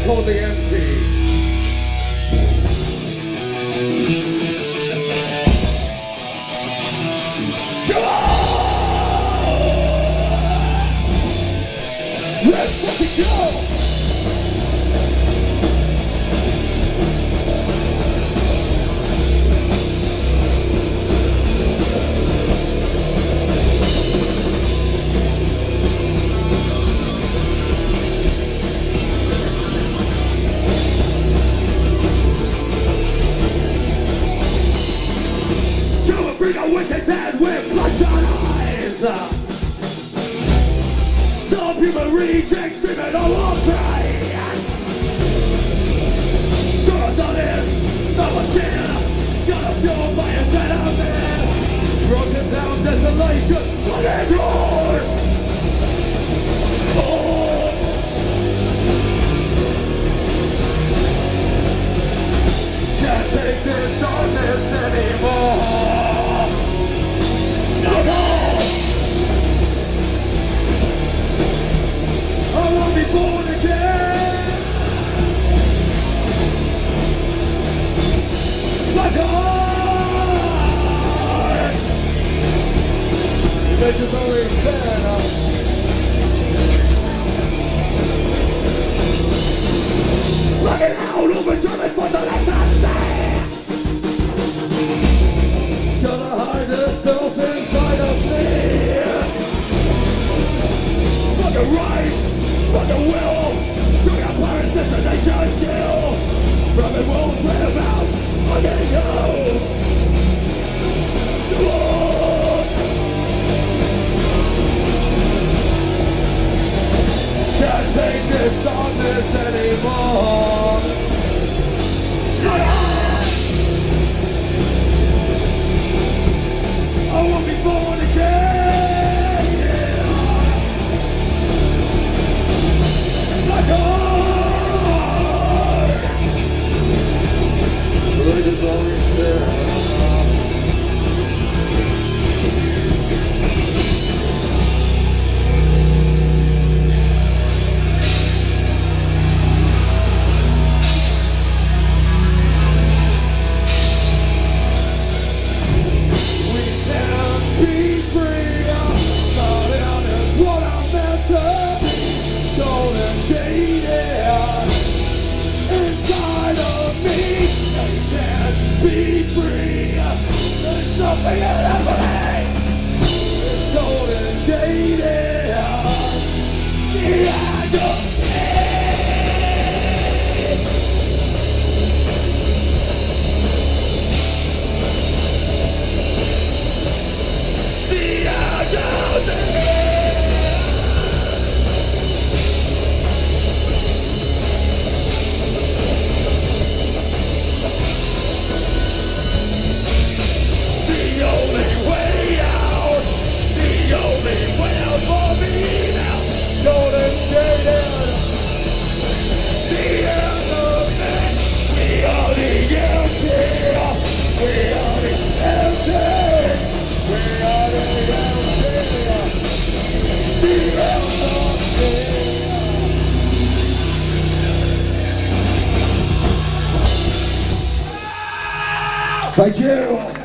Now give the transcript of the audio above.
called The Empty. Let's fucking go! Bring a wicked dead with bloodshot eyes. Some people reject dreaming of our prey. Gonna done it, no one did. Gotta fuel by a better man. Broken down desolation, what is yours? Oh. Can't take this darkness anymore. I won't be born again. My God, this is always fair enough. Looking out over German for the last time. Gotta hide herself inside of me. For the right, for the will, to your parents' destination still. From it won't spread about, I'm getting you. Can't take this darkness anymore. I won't be born again. My God, blood is always there. Be free, there's nothing happening. It's old and jaded. The end of the end of Thank you.